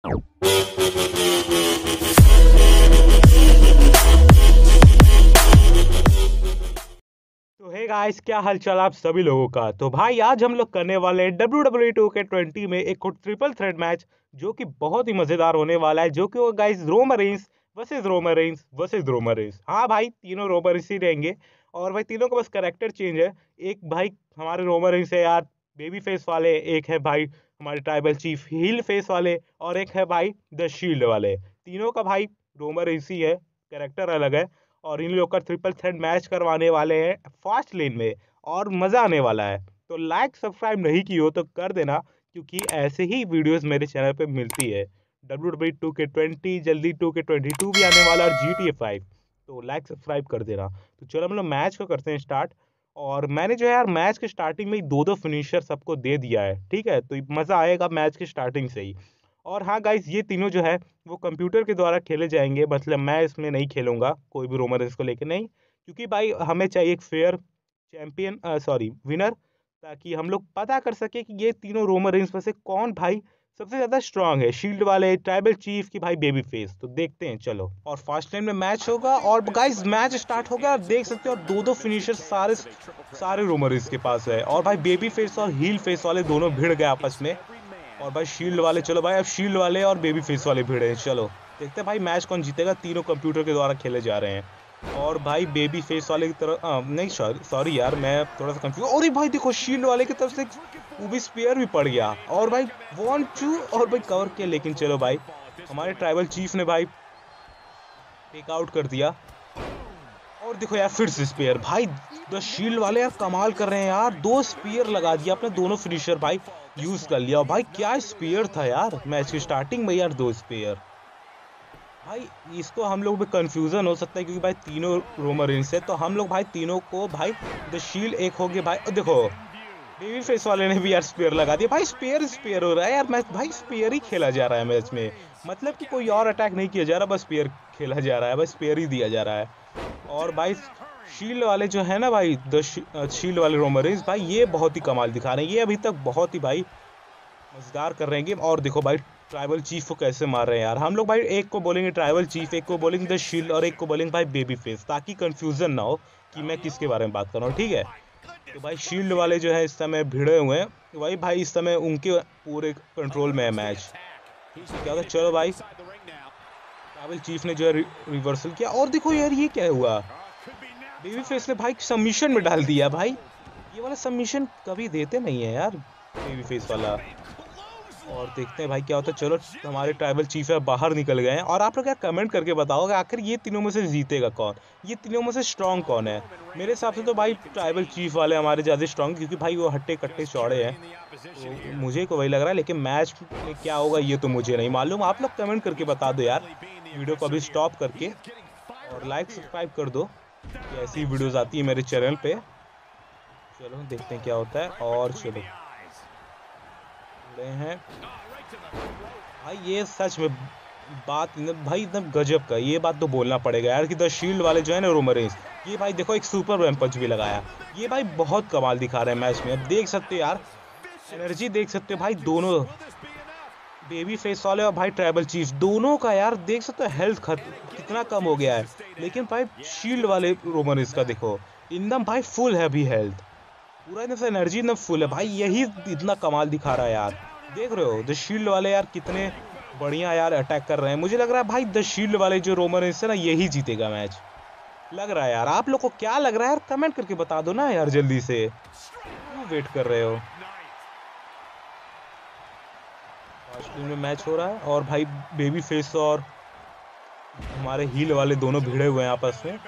तो hey guys, क्या हालचाल आप सभी लोगों का। तो भाई आज हम लोग करने वाले हैं WWE 2K20 में एक ट्रिपल थ्रेट मैच जो कि बहुत ही मजेदार होने वाला है, जो कि वो guys Roman Reigns versus Roman Reigns versus Roman Reigns. हाँ भाई, तीनों रोमन रेंस ही रहेंगे और भाई तीनों का बस कैरेक्टर चेंज है। एक भाई हमारे रोमन रेंस है यार बेबी फेस वाले, एक है भाई हमारे ट्राइबल चीफ हील फेस वाले, और एक है भाई द शील्ड वाले। तीनों का भाई रोमन रेंस ही है, कैरेक्टर अलग है। और इन लोग का ट्रिपल थ्रेट मैच करवाने वाले हैं फास्ट लेन में और मज़ा आने वाला है। तो लाइक सब्सक्राइब नहीं की हो तो कर देना, क्योंकि ऐसे ही वीडियोस मेरे चैनल पे मिलती है। WWE 2K20 जल्दी 2K22 भी आने वाला और GTA 5, तो लाइक सब्सक्राइब कर देना। तो चलो हम लोग मैच को करते हैं स्टार्ट। और मैंने जो है यार मैच के स्टार्टिंग में ही दो दो फिनिशर सबको दे दिया है, ठीक है, तो मज़ा आएगा मैच के स्टार्टिंग से ही। और हाँ गाइस, ये तीनों जो है वो कंप्यूटर के द्वारा खेले जाएंगे, मतलब मैं इसमें नहीं खेलूंगा कोई भी रोमन रेंस को लेकर, नहीं, क्योंकि भाई हमें चाहिए एक फेयर चैंपियन, सॉरी विनर, ताकि हम लोग पता कर सके कि ये तीनों रोमन रेंस में से कौन भाई सबसे ज्यादा स्ट्रांग है, शील्ड वाले, ट्राइबल चीफ की भाई बेबी फेस। तो देखते हैं चलो। और फास्ट टाइम में मैच होगा और गाइस मैच स्टार्ट हो गया, देख सकते हो दो दो फिनिशर सारे सारे रोमन रेंस के पास है। और भाई बेबी फेस और हील फेस वाले दोनों भिड़ गए आपस में। और भाई शील्ड वाले, चलो भाई अब शील्ड वाले और बेबी फेस वाले भिड़े हैं। चलो देखते हैं भाई मैच कौन जीतेगा। तीनों कंप्यूटर के द्वारा खेले जा रहे हैं। और भाई बेबी फेस वाले की तरफ नहीं, सॉरी यार, मैं थोड़ा सा कंफ्यूज। और भाई देखो शील्ड वाले की तरफ से भी स्पेयर भी पड़ गया और भाई 1-2 और भाई कवर किया। लेकिन चलो भाई हमारे ट्राइबल चीफ ने भाई टेक आउट कर दिया। और देखो यार फिर से स्पेयर, भाई द शील्ड वाले यार कमाल कर रहे हैं यार, दो स्पेयर लगा दिया अपने, दोनों फिनिशर भाई यूज कर लिया। भाई क्या स्पेयर था यार मैच की स्टार्टिंग में यार, दो स्पेयर। भाई इसको हम लोग में कंफ्यूजन हो सकता है क्योंकि भाई तीनों रोमन रेंस है, तो हम लोग भाई तीनों को भाई द शील्ड एक हो गया भाई। देखो बेबी फेस वाले ने भी यार स्पेयर लगा दिया। भाई स्पेयर स्पेयर हो रहा है यार मैच, भाई स्पेयर ही खेला जा रहा है मैच में, मतलब कि कोई और अटैक नहीं किया जा रहा, बस स्पेयर खेला जा रहा है, बस स्पेयर ही दिया जा रहा है। और भाई शील्ड वाले जो है ना भाई, द शील्ड वाले रोमन रेंस भाई, ये बहुत ही कमाल दिखा रहे हैं, ये अभी तक बहुत ही भाई मजेदार कर रहे हैं गेम। और देखो भाई ट्राइबल चीफ को कैसे मार रहे हैं यार हम लोग। भाई एक को बोलेंगे ट्राइबल चीफ, एक को बोलेंगे द शील्ड और एक को बोलेंगे भाई बेबी फेस, ताकि कंफ्यूजन ना हो कि मैं किसके बारे में बात कर रहा हूँ, ठीक है। तो भाई शील्ड वाले जो है इस समय भिड़े हुए हैं, तो भाई इस समय उनके पूरे कंट्रोल में है मैच। क्या होता, चलो भाई ट्राइबल चीफ ने जो है रिवर्सल किया। और देखो यार ये क्या हुआ, बेबी फेस ने भाई सबमिशन में डाल दिया। भाई ये वाला सबमिशन कभी देते नहीं है यार बेबी फेस वाला। और देखते हैं भाई क्या होता है। चलो हमारे ट्राइबल चीफ है बाहर निकल गए हैं। और आप लोग क्या कमेंट करके बताओ कि आखिर ये तीनों में से जीतेगा कौन, ये तीनों में से स्ट्रांग कौन है। मेरे हिसाब से तो भाई ट्राइबल चीफ वाले हमारे ज़्यादा स्ट्रांग, क्योंकि भाई वो हट्टे कट्टे चौड़े हैं, तो मुझे को वही लग रहा है। लेकिन मैच में क्या होगा ये तो मुझे नहीं मालूम, आप लोग कमेंट करके बता दो यार, वीडियो को अभी स्टॉप करके, और लाइक सब्सक्राइब कर दो, ऐसी वीडियोज़ आती है मेरे चैनल पर। चलो देखते हैं क्या होता है। और चलो हैं भाई, ये सच में बात भाई एकदम गजब का, ये बात तो बोलना पड़ेगा यार कि द शील्ड वाले जो है ना रोमन रेंस, ये भाई देखो एक सुपर रैम पंच भी लगाया, ये भाई बहुत कमाल दिखा रहे हैं मैच में। अब देख सकते हो यार एनर्जी, देख सकते हो भाई दोनों बेबी फेस वाले और भाई ट्राइबल चीफ दोनों का यार देख सकते हो हेल्थ कितना कम हो गया है। लेकिन भाई शील्ड वाले रोमन रेंस का देखो एकदम भाई फुल है अभी हेल्थ, पूरा एकदम से एनर्जी एकदम फुल है भाई, यही इतना कमाल दिखा रहा है यार। देख रहे हो द शील्ड वाले यार कितने बढ़िया यार अटैक कर रहे हैं। मुझे लग रहा है भाई द शील्ड वाले जो रोमन रेंस है ना यही जीतेगा मैच, लग रहा है यार। आप लोग को क्या लग रहा है यार, कमेंट करके बता दो ना यार जल्दी से, क्यों वेट कर रहे हो। फर्स्ट में मैच हो रहा है और भाई बेबी फेस और हमारे हील वाले दोनों भिड़े हुए हैं आपस में।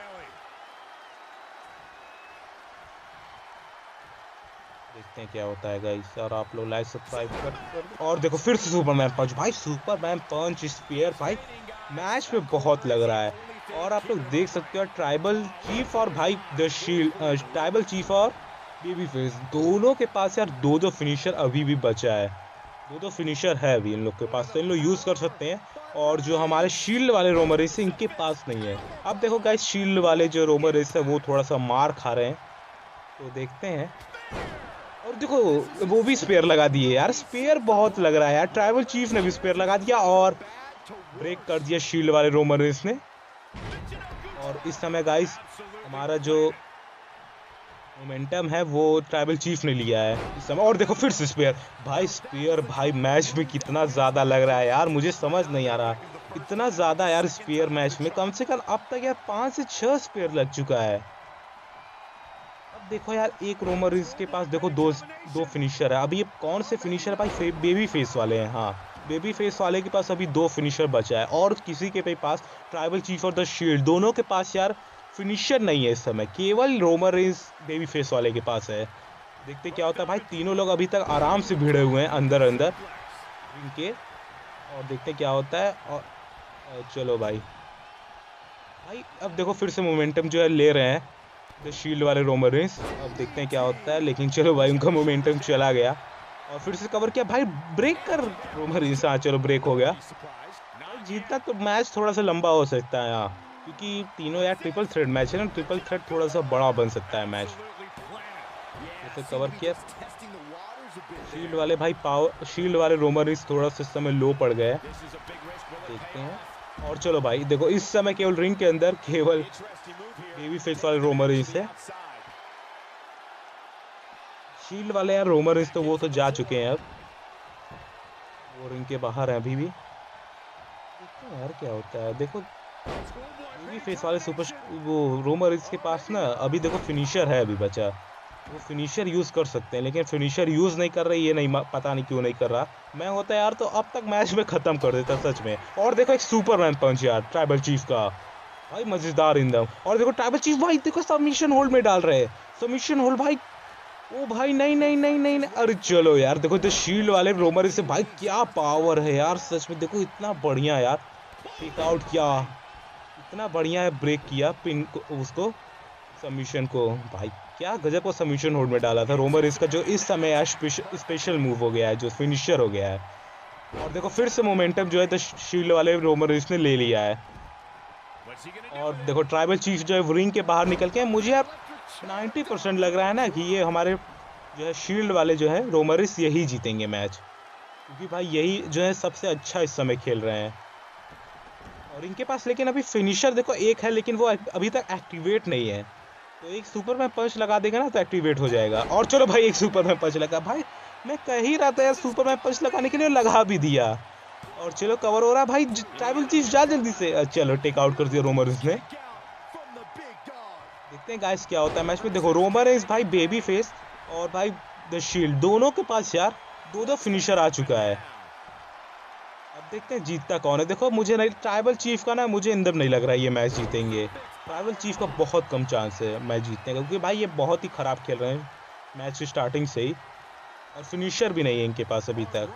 देखते हैं क्या होता है गाइस, और आप लोग लाइक सब्सक्राइब कर। और देखो फिर से सुपरमैन पंच, भाई सुपरमैन पंच स्पीयर भाई मैच में बहुत लग रहा है। और आप लोग देख सकते हो ट्राइबल चीफ और भाई द शील्ड, ट्राइबल चीफ और बेबी फेस दोनों के पास यार दो दो फिनिशर अभी भी बचा है, दो दो फिनिशर है अभी इन लोग के पास, तो इन लोग यूज़ कर सकते हैं। और जो हमारे शील्ड वाले रोमन रेंस है इनके पास नहीं है। अब देखो गाइस शील्ड वाले जो रोमन रेंस है वो थोड़ा सा मार खा रहे हैं, तो देखते हैं। और और देखो वो भी स्पेयर लगा दिए यार, स्पेयर बहुत लग रहा है यार। ट्राइबल चीफ ने भी स्पेयर लगा दिया और ब्रेक कर दिया शील्ड वाले रोमन रेंस ने। और इस समय गाइस हमारा जो मोमेंटम है वो ट्राइबल चीफ ने लिया है इस समय। और देखो फिर से स्पेयर भाई, स्पेयर भाई मैच में कितना ज़्यादा लग रहा है यार, मुझे समझ नहीं आ रहा इतना ज़्यादा यार स्पेयर मैच में। कम से कम अब तक यार 5 से 6 स्पेयर लग चुका है। अब देखो यार एक रोमन रेंस के पास देखो दो फिनिशर है। अभी ये कौन से फिनिशर है भाई? बेबी फेस वाले हैं। हाँ, बेबी फेस वाले के पास अभी 2 फिनिशर बचा है और किसी के भी पास ट्राइबल चीफ और द शील्ड दोनों के पास यार फिनिशर नहीं है इस समय। केवल रोमन रेंस बेबी फेस वाले के पास है। देखते क्या होता है भाई। तीनों लोग अभी तक आराम से भिड़े हुए हैं अंदर इनके, और देखते क्या होता है। और चलो भाई अब देखो फिर से मोमेंटम जो है ले रहे हैं द शील्ड वाले रोमन रेंस। अब देखते हैं क्या होता है, लेकिन चलो भाई उनका मोमेंटम चला गया और फिर से कवर किया भाई, ब्रेक कर रोमन रेंस। हाँ चलो ब्रेक हो गया। जीतना तो मैच थोड़ा सा लंबा हो सकता है यहाँ, क्योंकि तीनों यार ट्रिपल थ्रेड मैच है ना। ट्रिपल थ्रेड थोड़ा सा बड़ा बन सकता है मैच। जैसे कवर किया शील्ड वाले भाई, शील्ड वाले रोमन रेंस थोड़ा सा समय लो पड़ गए, देखते हैं। और चलो भाई देखो इस समय केवल रिंग के अंदर केवल बेबी फेस वाले रोमन रेंस है। शील्ड वाले यार रोमन रेंस तो वो तो जा चुके हैं, अब वो रिंग के बाहर है अभी भी। देखते हैं यार क्या होता है। देखो बेबी फेस वाले वो रोमन रेंस के पास ना अभी देखो फिनिशर है अभी बचा, वो फिनिशर यूज कर सकते हैं, लेकिन फिनिशर यूज नहीं कर रही, ये नहीं पता नहीं क्यों नहीं कर रहा। मैं होता यार तो अब तक मैच में खत्म कर देता सच में। और देखो एक सुपरमैन पंच यार ट्राइबल चीफ का भाई, मजेदार एकदम। और देखो ट्राइबल चीफ भाई देखो सबमिशन होल्ड में डाल रहे हैं, सबमिशन होल्ड भाई। ओ भाई नहीं नहीं नहीं नहीं, नहीं। अरे चलो यार देखो तो शील्ड वाले रोमर से भाई क्या पावर है यार सच में। देखो इतना बढ़िया यार टेक आउट किया, इतना बढ़िया है ब्रेक किया पिन को, उसको सबमिशन को भाई। क्या गजब को सबमिशन होल्ड में डाला था रोमर इसका, जो इस समय यार स्पेशल मूव हो गया है, जो फिनिशर हो गया है। और देखो फिर से मोमेंटम जो है तो शील्ड वाले रोमर ने ले लिया है। और देखो ट्राइबल चीफ जो है रिंग के बाहर निकल के, मुझे अब 90% लग रहा है ना कि ये हमारे जो है शील्ड वाले जो है रोमरिस यही जीतेंगे मैच, क्योंकि भाई यही जो है सबसे अच्छा इस समय खेल रहे हैं। और इनके पास लेकिन अभी फिनिशर देखो एक है, लेकिन वो अभी तक एक्टिवेट नहीं है। तो एक सुपरमैन पंच लगा देगा ना तो एक्टिवेट हो जाएगा। और चलो भाई एक सुपरमैन पंच लगा भाई, मैं कह ही रहा था यार सुपरमैन पंच लगाने के लिए, लगा भी दिया। और चलो कवर हो रहा भाई, ट्राइबल चीफ जा जल्दी से। चलो टेक आउट कर दिया रोमरिस ने। देखते हैं गाइस क्या होता है मैच में। देखो रोमन रेंस भाई, बेबी फेस और भाई द शील्ड दोनों के पास यार दो फिनिशर आ चुका है। अब देखते हैं जीतता कौन है। देखो मुझे नहीं, ट्राइबल चीफ का ना मुझे अंदर नहीं लग रहा है ये मैच जीतेंगे। ट्राइबल चीफ का बहुत कम चांस है मैच जीतने का, क्योंकि भाई ये बहुत ही खराब खेल रहे हैं मैच की स्टार्टिंग से ही, और फिनिशर भी नहीं है इनके पास अभी तक।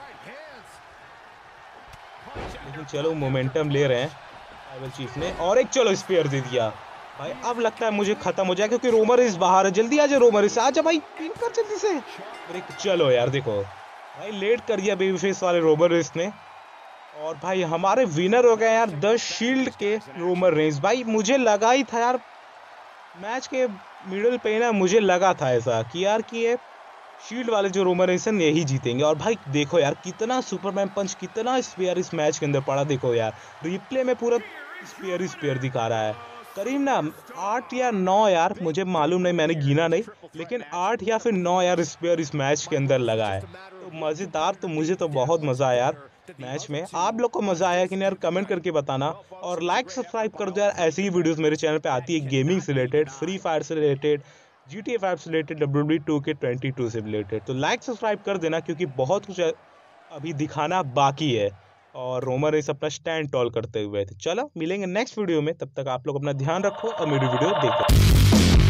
लेकिन चलो मोमेंटम ले रहे हैं ट्राइबल चीफ ने, और एक चलो स्पेयर दे दिया भाई। अब लगता है मुझे खत्म हो जाए, क्योंकि रोमर इस बाहर है। जल्दी आजा रोमर इस, आजा भाई पिन कर जल्दी से। चलो यार देखो भाई लेट कर दिया बेबी फेस वाले रोमर रेंस ने, और भाई हमारे विनर हो गए यार द शील्ड के रोमर रेंस। भाई मुझे लगा ही था यार मैच के मिडिल पे ना, मुझे लगा था ऐसा कि यार कि ये शील्ड वाले जो रोमर रेंस हैं यही जीतेंगे। और भाई देखो यार कितना सुपरमैन पंच, कितना स्पेयर इस मैच के अंदर पड़ा। देखो यार रिप्ले में पूरा स्पेयर दिखा रहा है। करीब ना 8 या 9 यार, मुझे मालूम नहीं, मैंने गिना नहीं, लेकिन 8 या फिर 9 यार स्पेयर इस मैच के अंदर लगा है। तो मज़ेदार, तो मुझे तो बहुत मज़ा आया यार मैच में। आप लोग को मज़ा आया कि नहीं यार कमेंट करके बताना, और लाइक सब्सक्राइब कर दो यार। ऐसी ही वीडियोस मेरे चैनल पे आती है, गेमिंग से रिलेटेड, फ्री फायर से रिलेटेड, GTA 5 से रिलेटेड, WWE 2K22 से रिलेटेड। तो लाइक सब्सक्राइब कर देना, क्योंकि बहुत कुछ अभी दिखाना बाकी है, और रोमर रेंस अपना स्टैंड टॉल करते हुए। तो चलो मिलेंगे नेक्स्ट वीडियो में, तब तक आप लोग अपना ध्यान रखो और मेरी वीडियो देखो।